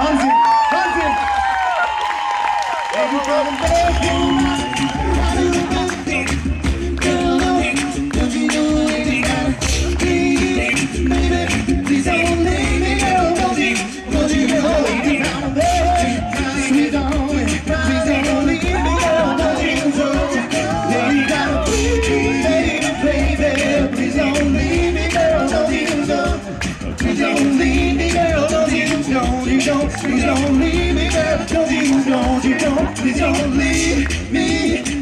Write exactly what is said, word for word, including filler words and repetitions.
Hunting, hunting. Baby, come and beg you. Girl, don't you know you gotta please, baby, please don't leave me, girl. Don't you, don't you know you gotta beg, sweet on me, please don't leave me, girl. Don't you, don't you, yeah, you gotta please, baby, baby, please don't leave me, girl. Don't you, don't, please don't leave me, girl. Don't you, don't you, don't, please don't leave me, girl. Don't you, don't you, don't, please don't leave me.